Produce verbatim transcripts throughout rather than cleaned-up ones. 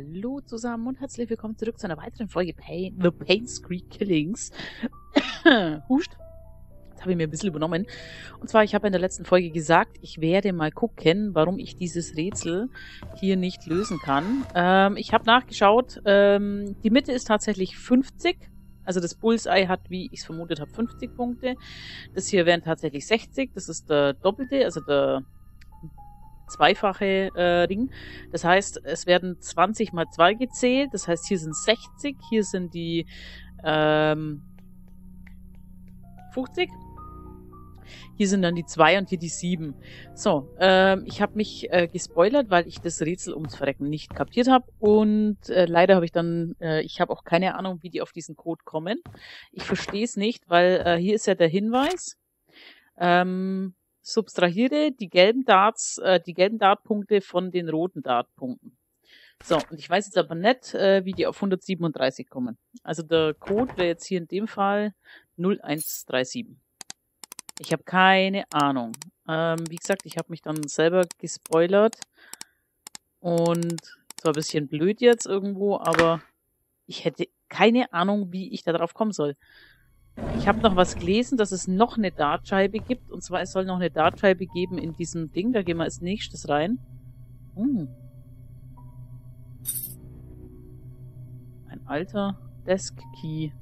Hallo zusammen und herzlich willkommen zurück zu einer weiteren Folge Pain, The Pain Street Killings. Huscht. Das habe ich mir ein bisschen übernommen. Und zwar, ich habe in der letzten Folge gesagt, ich werde mal gucken, warum ich dieses Rätsel hier nicht lösen kann. Ähm, ich habe nachgeschaut. Ähm, die Mitte ist tatsächlich fünfzig. Also das Bullseye hat, wie ich es vermutet habe, fünfzig Punkte. Das hier wären tatsächlich sechzig. Das ist der doppelte, also der zweifache äh, Ring. Das heißt, es werden zwanzig mal zwei gezählt. Das heißt, hier sind sechzig, hier sind die ähm, fünfzig. Hier sind dann die zwei und hier die sieben. So, ähm, ich habe mich äh, gespoilert, weil ich das Rätsel ums Verrecken nicht kapiert habe. Und äh, leider habe ich dann, äh, ich habe auch keine Ahnung, wie die auf diesen Code kommen. Ich verstehe es nicht, weil äh, hier ist ja der Hinweis. Ähm, subtrahiere die gelben Darts, äh, die gelben Dartpunkte von den roten Dartpunkten. So, und ich weiß jetzt aber nicht, äh, wie die auf hundertsiebenunddreißig kommen. Also der Code wäre jetzt hier in dem Fall null eins drei sieben. Ich habe keine Ahnung. Ähm, wie gesagt, ich habe mich dann selber gespoilert. Und zwar ein bisschen blöd jetzt irgendwo, aber ich hätte keine Ahnung, wie ich da drauf kommen soll. Ich habe noch was gelesen, dass es noch eine Dartscheibe gibt. Und zwar, es soll noch eine Dartscheibe geben in diesem Ding. Da gehen wir als nächstes rein. Hm. Ein alter Desk-Key.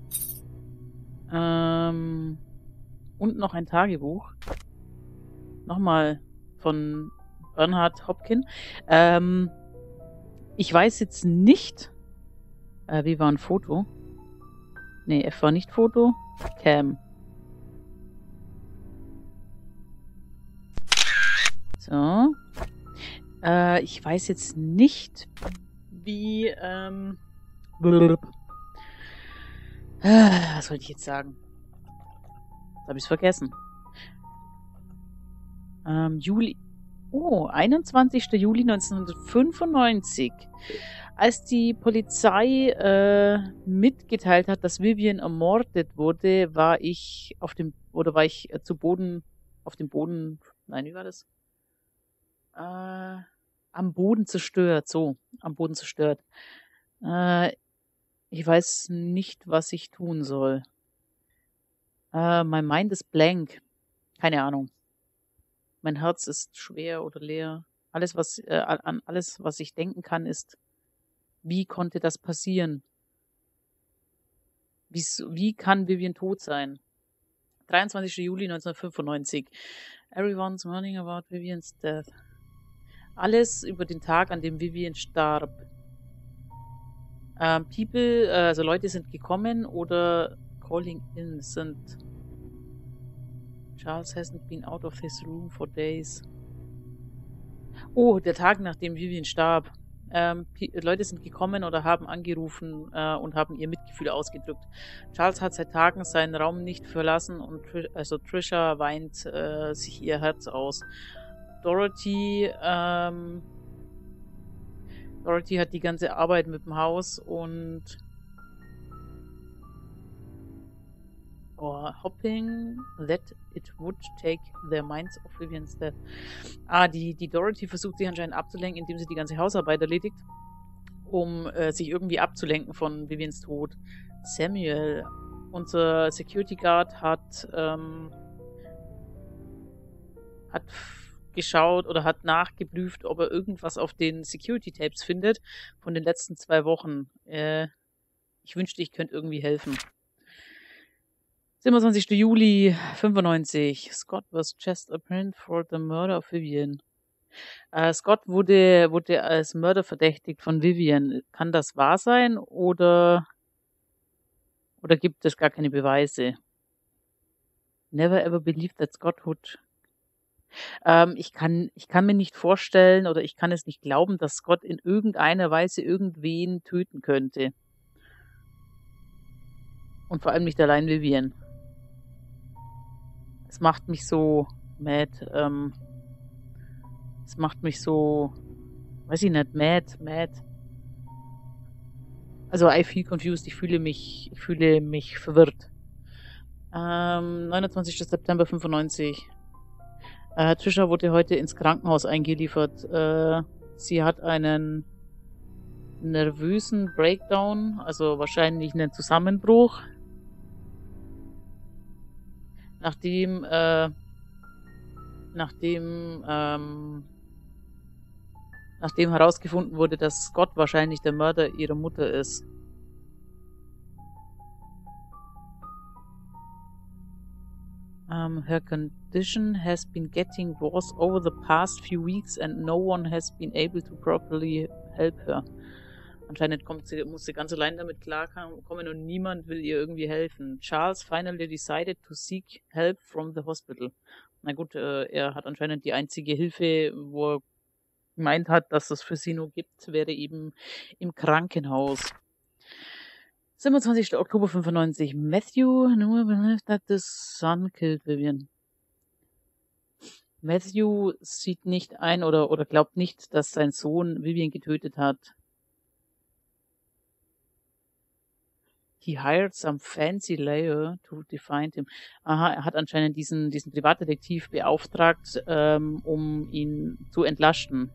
Ähm, und noch ein Tagebuch. Nochmal von Bernhard Hopkin. Ähm, ich weiß jetzt nicht, äh, wie war ein Foto? Nee, F war nicht Foto. Cam. So. Äh, ich weiß jetzt nicht, wie, ähm, was sollte ich jetzt sagen? Jetzt habe ich es vergessen. Ähm, Juli. Oh, einundzwanzigster Juli neunzehnhundertfünfundneunzig. Als die Polizei äh, mitgeteilt hat, dass Vivian ermordet wurde, war ich auf dem, oder war ich äh, zu Boden, auf dem Boden, nein, wie war das? Äh, am Boden zerstört, so, am Boden zerstört. Äh, ich weiß nicht, was ich tun soll. Äh, mein Mind ist blank. Keine Ahnung. Mein Herz ist schwer oder leer. Alles, was, äh, an alles, was ich denken kann, ist, wie konnte das passieren? Wie, wie kann Vivian tot sein? dreiundzwanzigster Juli neunzehnhundertfünfundneunzig. Everyone's learning about Vivian's death. Alles über den Tag, an dem Vivian starb. Ähm, people, äh, also Leute sind gekommen oder calling in sind. Charles hasn't been out of his room for days. Oh, der Tag, nachdem Vivian starb. Ähm, Leute sind gekommen oder haben angerufen äh, und haben ihr Mitgefühl ausgedrückt. Charles hat seit Tagen seinen Raum nicht verlassen und Tr also Trisha weint äh, sich ihr Herz aus. Dorothy, ähm, Dorothy hat die ganze Arbeit mit dem Haus und oh, hoping that it would take their minds off Vivian's death. Ah, die, die Dorothy versucht sich anscheinend abzulenken, indem sie die ganze Hausarbeit erledigt, um äh, sich irgendwie abzulenken von Vivians Tod. Samuel, unser Security Guard, hat, ähm, hat geschaut oder hat nachgeprüft, ob er irgendwas auf den Security Tapes findet von den letzten zwei Wochen. Äh, ich wünschte, ich könnte irgendwie helfen. siebenundzwanzigster Juli fünfundneunzig. Scott was just apprehended for the murder of Vivian. Äh, Scott wurde, wurde als Mörder verdächtigt von Vivian. Kann das wahr sein oder, oder gibt es gar keine Beweise? Never ever believed that Scott would. Ähm, ich kann, ich kann mir nicht vorstellen oder ich kann es nicht glauben, dass Scott in irgendeiner Weise irgendwen töten könnte. Und vor allem nicht allein Vivian. Es macht mich so mad, ähm, es macht mich so, weiß ich nicht, mad, mad. Also I feel confused, ich fühle mich, ich fühle mich verwirrt. Ähm, neunundzwanzigster September fünfundneunzig. Äh, Trisha wurde heute ins Krankenhaus eingeliefert. Äh, sie hat einen nervösen Breakdown, also wahrscheinlich einen Zusammenbruch. Nachdem, äh, nachdem, ähm, nachdem herausgefunden wurde, dass Scott wahrscheinlich der Mörder ihrer Mutter ist. Um, her condition has been getting worse over the past few weeks and no one has been able to properly help her. Anscheinend kommt sie, muss sie ganz allein damit klarkommen und niemand will ihr irgendwie helfen. Charles finally decided to seek help from the hospital. Na gut, äh, er hat anscheinend die einzige Hilfe, wo er gemeint hat, dass es für sie nur gibt, wäre eben im Krankenhaus. siebenundzwanzigster Oktober fünfundneunzig. Matthew knew believed that the son killed Vivian. Matthew sieht nicht ein oder, oder glaubt nicht, dass sein Sohn Vivian getötet hat. He hired some fancy lawyer to defend him. Aha, er hat anscheinend diesen, diesen Privatdetektiv beauftragt, ähm, um ihn zu entlasten.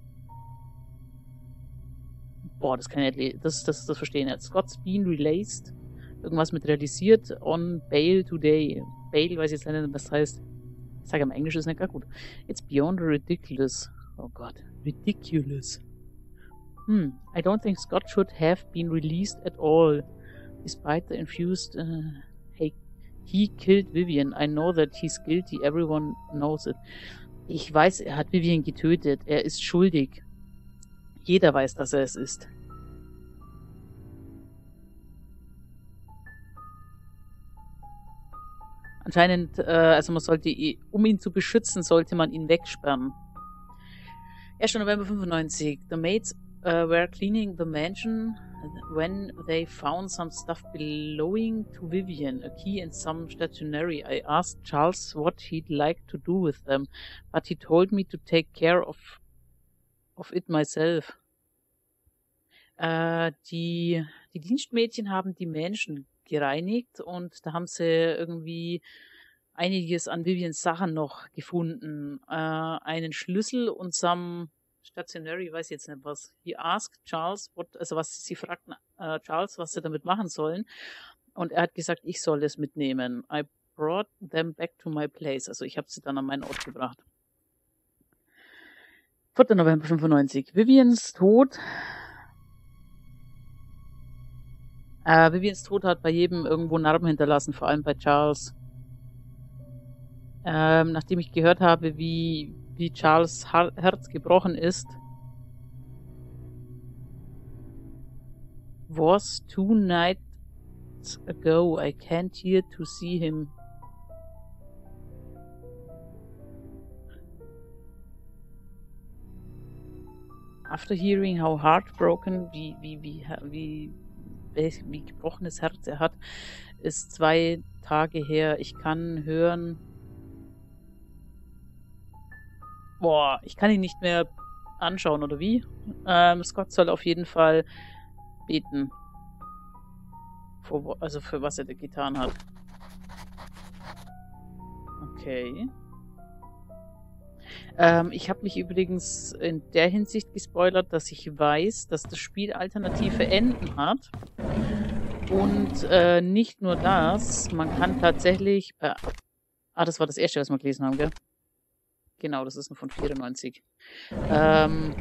Boah, das kann ich nicht, das, das, das verstehen jetzt. Scott's been released. Irgendwas mit realisiert on bail today. Bail, weiß ich jetzt nicht, was das heißt. Ich sage im Englisch ist nicht gar gut. It's beyond ridiculous. Oh Gott, ridiculous. Hmm, I don't think Scott should have been released at all. Despite the infused, uh, hey, he killed Vivian. I know that he's guilty. Everyone knows it. Ich weiß, er hat Vivian getötet. Er ist schuldig. Jeder weiß, dass er es ist. Anscheinend, äh, also man sollte, um ihn zu beschützen, sollte man ihn wegsperren. erster November fünfundneunzig. The maids uh, were cleaning the mansion when they found some stuff belonging to Vivian, a key and some stationery. I asked Charles what he'd like to do with them, but he told me to take care of, of it myself. Äh, die, die Dienstmädchen haben die Mansion gereinigt und da haben sie irgendwie einiges an Vivians Sachen noch gefunden. Äh, einen Schlüssel und some Stationery, weiß jetzt nicht was. He asked Charles, what, also was sie fragten äh, Charles, was sie damit machen sollen. Und er hat gesagt, ich soll es mitnehmen. I brought them back to my place. Also ich habe sie dann an meinen Ort gebracht. vierter November fünfundneunzig. Vivians Tod. Äh, Vivians Tod hat bei jedem irgendwo Narben hinterlassen, vor allem bei Charles. Ähm, nachdem ich gehört habe, wie, wie Charles Herz gebrochen ist, was two nights ago. I can't hear to see him. After hearing how heartbroken, wie, wie, wie, wie, wie, wie gebrochenes Herz er hat, ist zwei Tage her. Ich kann hören, boah, ich kann ihn nicht mehr anschauen, oder wie? Ähm, Scott soll auf jeden Fall beten. Vor, also für was er da getan hat. Okay. Ähm, ich habe mich übrigens in der Hinsicht gespoilert, dass ich weiß, dass das Spiel alternative Enden hat. Und äh, nicht nur das, man kann tatsächlich... Äh, ah, das war das erste, was wir gelesen haben, gell? Genau, das ist nur von vierundneunzig. Ähm,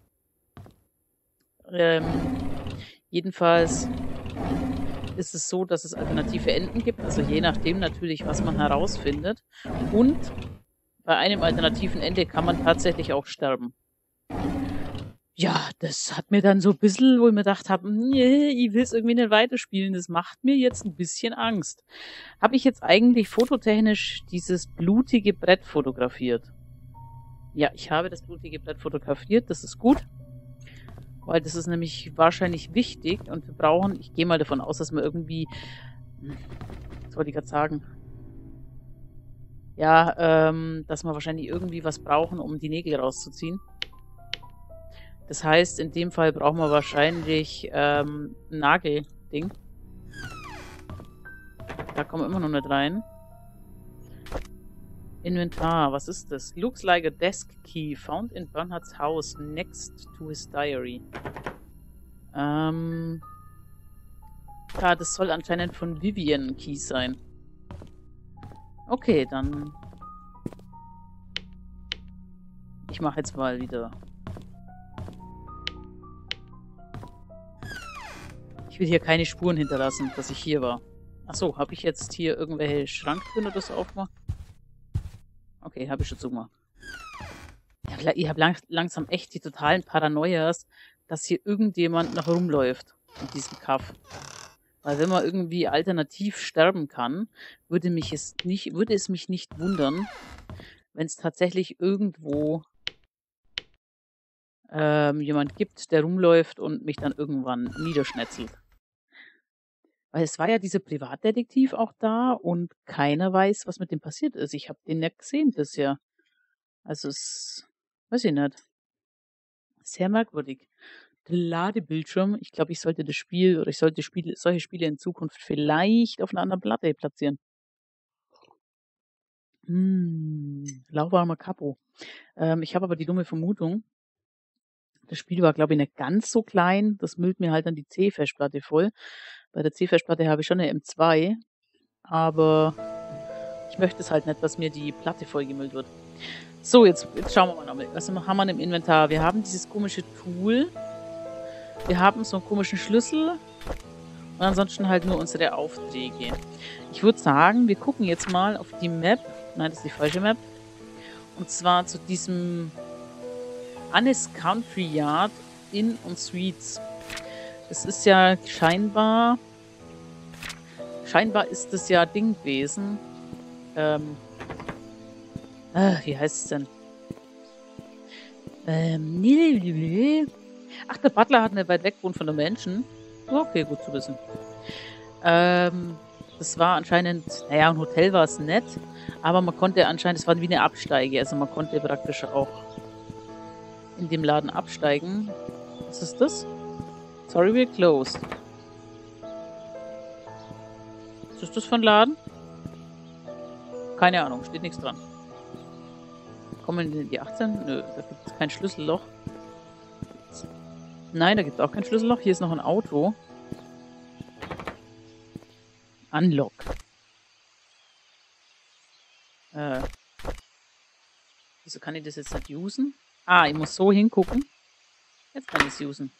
ähm, jedenfalls ist es so, dass es alternative Enden gibt, also je nachdem natürlich, was man herausfindet. Und bei einem alternativen Ende kann man tatsächlich auch sterben. Ja, das hat mir dann so ein bisschen, wo ich mir gedacht habe, nee, ich will es irgendwie nicht weiterspielen, das macht mir jetzt ein bisschen Angst. Habe ich jetzt eigentlich fototechnisch dieses blutige Brett fotografiert? Ja, ich habe das blutige Brett fotografiert, das ist gut, weil das ist nämlich wahrscheinlich wichtig und wir brauchen, ich gehe mal davon aus, dass wir irgendwie, was wollte ich gerade sagen, ja, ähm, dass wir wahrscheinlich irgendwie was brauchen, um die Nägel rauszuziehen. Das heißt, in dem Fall brauchen wir wahrscheinlich ähm, ein Nagelding. Da kommen wir immer noch nicht rein. Inventar, was ist das? Looks like a desk key found in Bernhards house next to his diary. Ähm. Ja, das soll anscheinend von Vivian ein Key sein. Okay, dann. Ich mache jetzt mal wieder. Ich will hier keine Spuren hinterlassen, dass ich hier war. Achso, habe ich jetzt hier irgendwelche Schranktüren oder so aufgemacht? Okay, habe ich schon zugemacht. Ja, ich habe lang, langsam echt die totalen Paranoias, dass hier irgendjemand noch rumläuft in diesem Kaff. Weil wenn man irgendwie alternativ sterben kann, würde mich es nicht, würde es mich nicht wundern, wenn es tatsächlich irgendwo ähm, jemand gibt, der rumläuft und mich dann irgendwann niederschnetzelt. Weil es war ja dieser Privatdetektiv auch da und keiner weiß, was mit dem passiert ist. Ich habe den nicht gesehen bisher. Also es, weiß ich nicht. Sehr merkwürdig. Der Ladebildschirm, ich glaube, ich sollte das Spiel oder ich sollte Spiele, solche Spiele in Zukunft vielleicht auf einer anderen Platte platzieren. Hm, lauwarmer Capo. Ähm, ich habe aber die dumme Vermutung, das Spiel war, glaube ich, nicht ganz so klein. Das müllt mir halt dann die C-Festplatte voll. Bei der C-Festplatte habe ich schon eine M zwei, aber ich möchte es halt nicht, dass mir die Platte vollgemüllt wird. So, jetzt, jetzt schauen wir mal noch. Was haben wir im Inventar? Wir haben dieses komische Tool. Wir haben so einen komischen Schlüssel. Und ansonsten halt nur unsere Aufträge. Ich würde sagen, wir gucken jetzt mal auf die Map. Nein, das ist die falsche Map. Und zwar zu diesem Anne's Country Yard Inn und Suites. Das ist ja scheinbar... Scheinbar ist das ja Ding gewesen. Ähm... Äh, wie heißt es denn? Ähm... Ach, der Butler hat nicht weit weg gewohnt von den Menschen. Okay, gut zu wissen. Ähm... Das war anscheinend, naja, ein Hotel war es nett, aber man konnte anscheinend, es war wie eine Absteige, also man konnte praktisch auch in dem Laden absteigen. Was ist das? Sorry, we're closed. Was ist das für ein Laden? Keine Ahnung, steht nichts dran. Kommen wir in die achtzehn? Nö, da gibt es kein Schlüsselloch. Nein, da gibt es auch kein Schlüsselloch. Hier ist noch ein Auto. Unlock. Äh. Wieso kann ich das jetzt nicht usen? Ah, ich muss so hingucken. Jetzt kann ich es usen.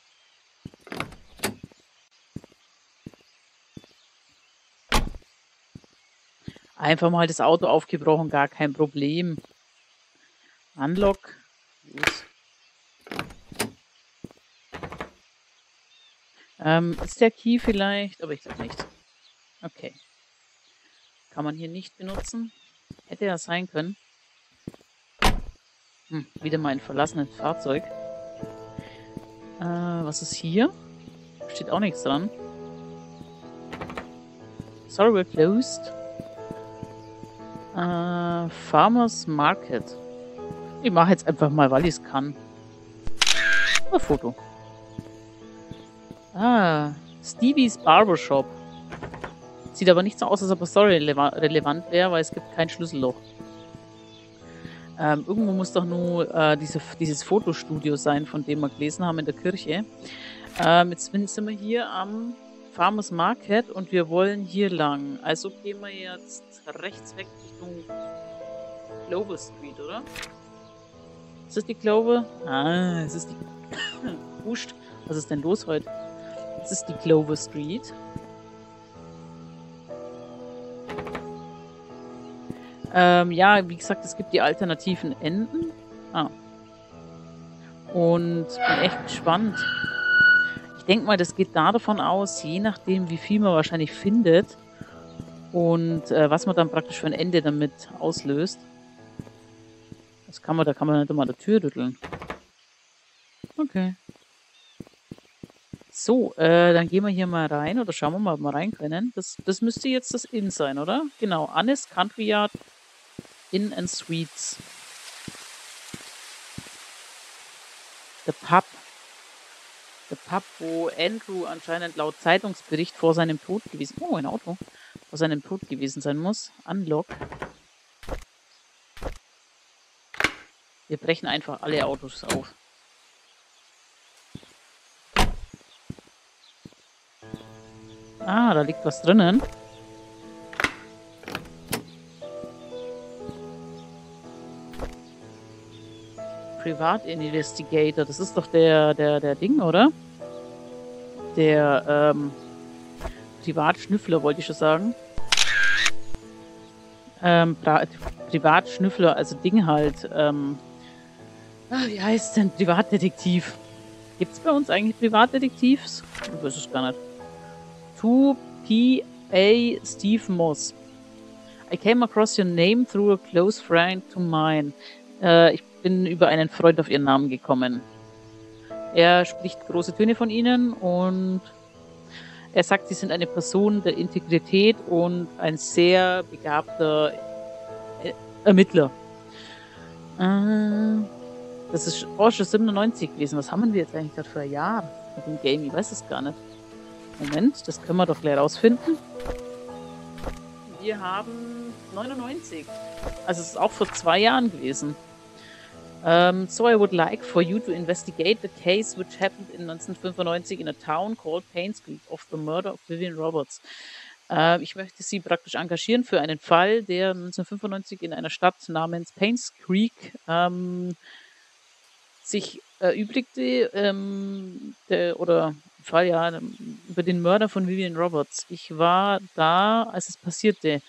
Einfach mal das Auto aufgebrochen, gar kein Problem. Unlock. Use. Ähm, ist der Key vielleicht? Aber ich glaube nicht. Okay. Kann man hier nicht benutzen. Hätte ja sein können. Hm, wieder mal ein verlassenes Fahrzeug. Äh, was ist hier? Steht auch nichts dran. Sorry, we're closed. Äh, Farmers Market. Ich mache jetzt einfach mal, weil ich es kann. Ein Foto. Ah, Stevie's Barbershop. Sieht aber nicht so aus, als ob es Story relevant wäre, weil es gibt kein Schlüsselloch. Ähm, irgendwo muss doch nur äh, diese, dieses Fotostudio sein, von dem wir gelesen haben in der Kirche. Ähm, jetzt sind wir hier am Farmers Market und wir wollen hier lang. Also gehen wir jetzt rechts weg Richtung Clover Street, oder? Ist das die Clover? Ah, es ist die... Huscht. Was ist denn los heute? Das ist die Clover Street. Ähm, ja, wie gesagt, es gibt die alternativen Enden. Ah. Und bin echt gespannt. Ich denke mal, das geht da davon aus, je nachdem, wie viel man wahrscheinlich findet und äh, was man dann praktisch für ein Ende damit auslöst. Das kann man, da kann man nicht immer an der Tür rütteln. Okay. So, äh, dann gehen wir hier mal rein oder schauen wir mal, ob wir rein können. Das, das müsste jetzt das Inn sein, oder? Genau, Anne's Country Yard Inn and Suites. Der Pub. Der Pub, wo Andrew anscheinend laut Zeitungsbericht vor seinem Tod gewesen... Oh, ein Auto. Vor seinem Tod gewesen sein muss. Unlock. Wir brechen einfach alle Autos auf. Ah, da liegt was drinnen. Privat Investigator, das ist doch der, der, der Ding, oder? Der, ähm, Privatschnüffler, wollte ich schon sagen. Ähm, Pri Privatschnüffler, also Ding halt, ähm, ah, wie heißt denn? Privatdetektiv. Gibt's bei uns eigentlich Privatdetektivs? Ich weiß es gar nicht. To P A Steve Moss. I came across your name through a close friend to mine. Äh, ich bin über einen Freund auf ihren Namen gekommen. Er spricht große Töne von ihnen und er sagt, sie sind eine Person der Integrität und ein sehr begabter äh, Ermittler. Äh, das ist oh, schon siebenundneunzig gewesen. Was haben wir jetzt eigentlich gerade für ein Jahr mit dem Game? Ich weiß es gar nicht. Moment, das können wir doch gleich rausfinden. Wir haben neunundneunzig. Also es ist auch vor zwei Jahren gewesen. Um, so I would like for you to investigate the case which happened in neunzehnhundertfünfundneunzig in a town called Paynes Creek of the murder of Vivian Roberts. Uh, ich möchte Sie praktisch engagieren für einen Fall, der neunzehnhundertfünfundneunzig in einer Stadt namens Paynes Creek ähm, sich erübrigte, ähm, der, oder im Fall ja, über den Mörder von Vivian Roberts. Ich war da, als es passierte.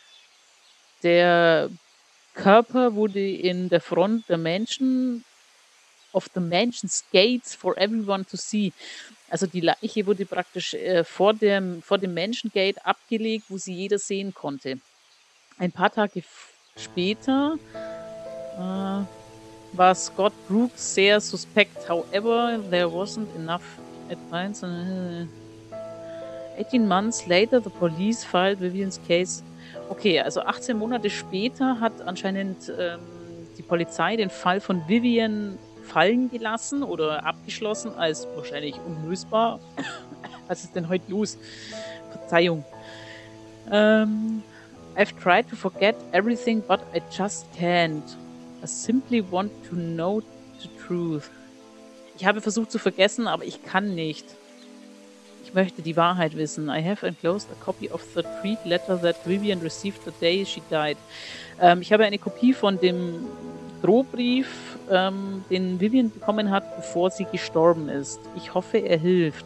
Der Körper wurde in der Front der Menschen, of the mansion's gates for everyone to see. Also die Leiche wurde praktisch äh, vor dem, vor dem Mansion-Gate abgelegt, wo sie jeder sehen konnte. Ein paar Tage später äh, war Scott Brooks sehr suspekt. However, there wasn't enough evidence. eighteen months later, the police filed Vivian's case. Okay, also achtzehn Monate später hat anscheinend ähm, die Polizei den Fall von Vivian fallen gelassen oder abgeschlossen als wahrscheinlich unlösbar. Was ist denn heute los? Verzeihung. Ähm, I've tried to forget everything, but I just can't. I simply want to know the truth. Ich habe versucht zu vergessen, aber ich kann nicht. Ich möchte die Wahrheit wissen. I have enclosed a copy of the treat letter that Vivian received the day she died. Ähm, ich habe eine Kopie von dem Drohbrief, ähm, den Vivian bekommen hat, bevor sie gestorben ist. Ich hoffe, er hilft.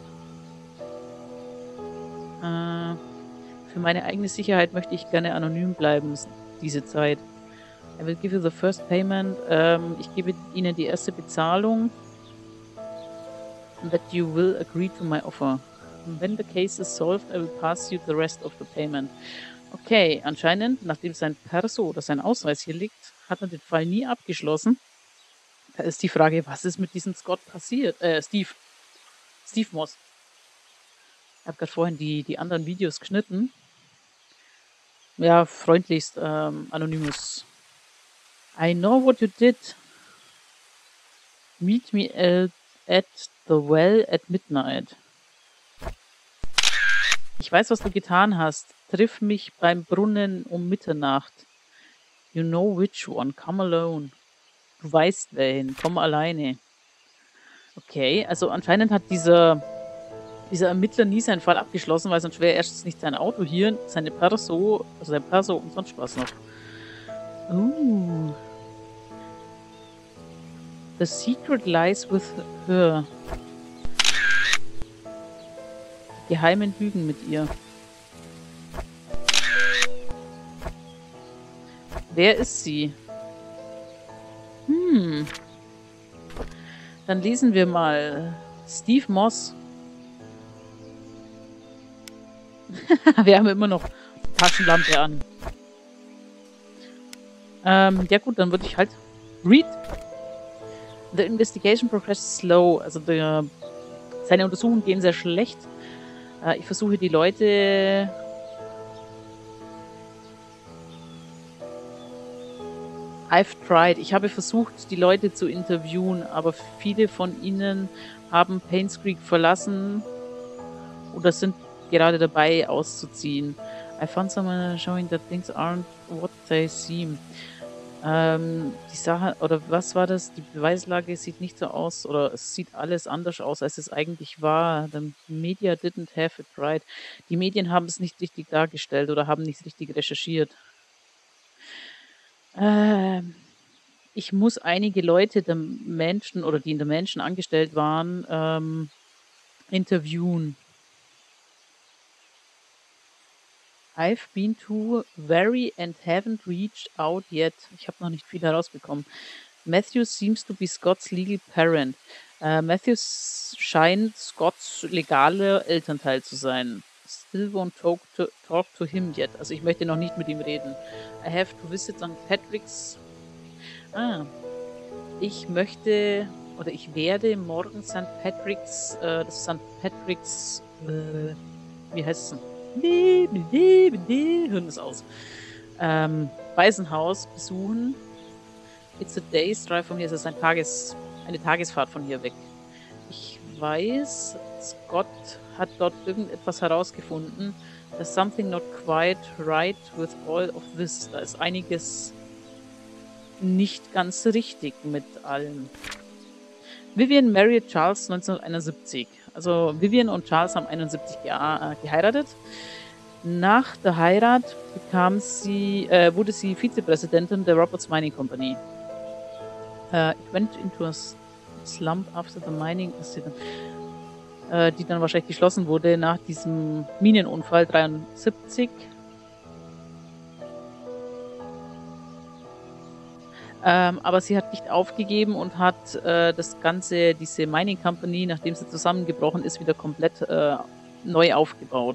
Äh, für meine eigene Sicherheit möchte ich gerne anonym bleiben, diese Zeit. I will give you the first payment. Ähm, ich gebe Ihnen die erste Bezahlung. And that you will agree to my offer. When the case is solved, I will pass you the rest of the payment. Okay, anscheinend, nachdem sein Perso oder sein Ausweis hier liegt, hat er den Fall nie abgeschlossen. Da ist die Frage, was ist mit diesem Scott passiert? Äh, Steve. Steve Moss. Ich habe gerade vorhin die, die anderen Videos geschnitten. Ja, freundlichst, ähm, Anonymous. I know what you did. Meet me at, at the well at midnight. Ich weiß, was du getan hast. Triff mich beim Brunnen um Mitternacht. You know which one. Come alone. Du weißt welchen. Komm alleine. Okay, also anscheinend hat dieser, dieser Ermittler nie seinen Fall abgeschlossen, weil sonst wäre erstens nicht sein Auto hier, seine Perso, also sein Perso und sonst was noch. Uh. The secret lies with her. Geheimen Lügen mit ihr. Wer ist sie? Hm. Dann lesen wir mal. Steve Moss. Wir haben immer noch Taschenlampe an. Ähm, ja gut, dann würde ich halt read. The investigation progresses slow. Also der, seine Untersuchungen gehen sehr schlecht. Ich versuche die Leute I've tried. Ich habe versucht, die Leute zu interviewen, aber viele von ihnen haben Paynes Creek verlassen oder sind gerade dabei auszuziehen. I found someone showing that things aren't what they seem. Ähm, die Sache, oder was war das? Die Beweislage sieht nicht so aus, oder es sieht alles anders aus, als es eigentlich war. The media didn't have it right. Die Medien haben es nicht richtig dargestellt oder haben nicht richtig recherchiert. Ähm, ich muss einige Leute der Menschen oder die in der Menschen angestellt waren, ähm, interviewen. I've been to very and haven't reached out yet. Ich habe noch nicht viel herausbekommen. Matthew seems to be Scott's legal parent. Äh, Matthews scheint Scotts legaler Elternteil zu sein. Still won't talk to, talk to him yet. Also ich möchte noch nicht mit ihm reden. I have to visit Sankt Patrick's. Ah, ich möchte oder ich werde morgen Sankt Patrick's, äh, das Sankt Patrick's, äh, wie heißt es denn? Hören es aus. Ähm, Waisenhaus besuchen. It's a day's drive von hier. Es ist ein Tages, eine Tagesfahrt von hier weg. Ich weiß, Scott hat dort irgendetwas herausgefunden. There's something not quite right with all of this. Da ist einiges nicht ganz richtig mit allem. Vivian married Charles neunzehnhunderteinundsiebzig. Also Vivian und Charles haben einundsiebzig ge äh, geheiratet. Nach der Heirat bekam sie, äh, wurde sie Vizepräsidentin der Roberts Mining Company. Uh, it went into a slump after the mining accident, uh, die dann wahrscheinlich geschlossen wurde nach diesem Minenunfall dreiundsiebzig. Ähm, aber sie hat nicht aufgegeben und hat äh, das Ganze, diese Mining Company, nachdem sie zusammengebrochen ist, wieder komplett äh, neu aufgebaut.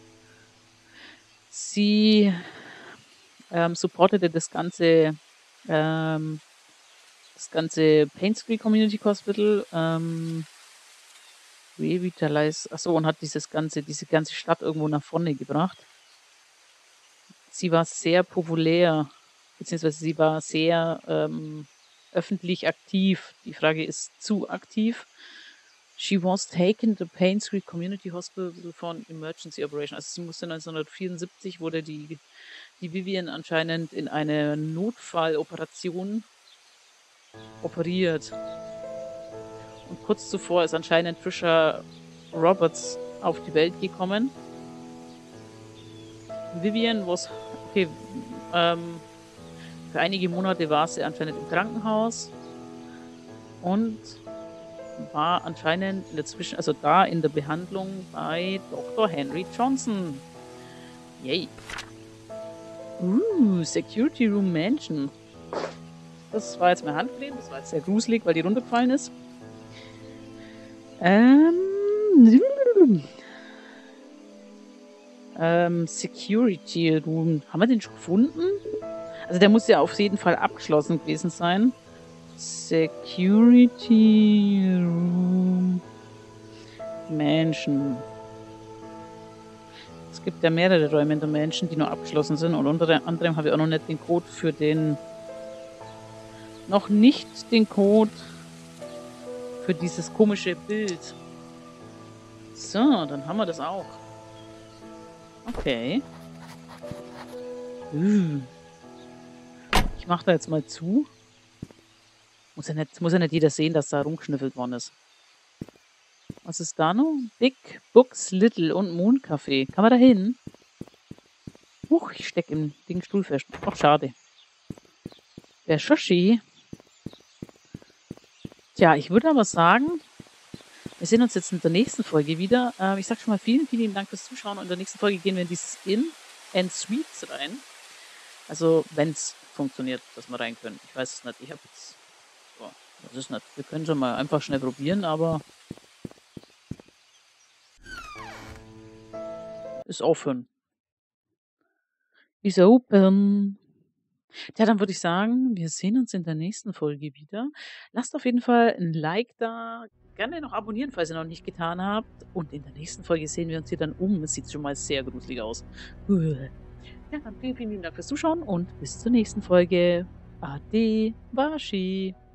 Sie ähm, supportete das ganze ähm, das ganze Paint Street Community Hospital, ähm, Revitalize, achso, und hat dieses ganze, diese ganze Stadt irgendwo nach vorne gebracht. Sie war sehr populär, beziehungsweise sie war sehr ähm, öffentlich aktiv. Die Frage ist, zu aktiv. She was taken to Paint Street Community Hospital for an emergency operation. Also sie musste neunzehnhundertvierundsiebzig, wurde die, die Vivian anscheinend in eine Notfalloperation operiert. Und kurz zuvor ist anscheinend Trisha Roberts auf die Welt gekommen. Vivian was, okay, ähm, für einige Monate war sie anscheinend im Krankenhaus und war anscheinend in der Zwischen, also da in der Behandlung bei Doktor Henry Johnson. Yay. Uh, Security Room Mansion. Das war jetzt mein Handcreme, das war jetzt sehr gruselig, weil die runtergefallen ist. Ähm, ähm, Security Room. Haben wir den schon gefunden? Also der muss ja auf jeden Fall abgeschlossen gewesen sein. Security Room Mansion. Es gibt ja mehrere Räume in der Mansion, die nur abgeschlossen sind. Und unter anderem habe ich auch noch nicht den Code für den noch nicht den Code für dieses komische Bild. So, dann haben wir das auch. Okay. Uh. Ich mache da jetzt mal zu. Muss ja, nicht, muss ja nicht jeder sehen, dass da rumgeschnüffelt worden ist. Was ist da noch? Big Books Little und Mondcafé. Kann man da hin? Huch, ich stecke im Ding Stuhl fest. Ach, schade. Der Shoshi. Tja, ich würde aber sagen, wir sehen uns jetzt in der nächsten Folge wieder. Ähm, ich sage schon mal vielen, vielen Dank fürs Zuschauen. Und in der nächsten Folge gehen wir in dieses Inn and Suites rein. Also, wenn es funktioniert, dass wir rein können. Ich weiß es nicht. Ich habe jetzt... So, das ist nicht. Wir können schon mal einfach schnell probieren, aber... Ist offen. Ist open. Tja, dann würde ich sagen, wir sehen uns in der nächsten Folge wieder. Lasst auf jeden Fall ein Like da. Gerne noch abonnieren, falls ihr noch nicht getan habt. Und in der nächsten Folge sehen wir uns hier dann um. Es sieht schon mal sehr gruselig aus. Ja, dann vielen, vielen Dank fürs Zuschauen und bis zur nächsten Folge. Ade, Washi.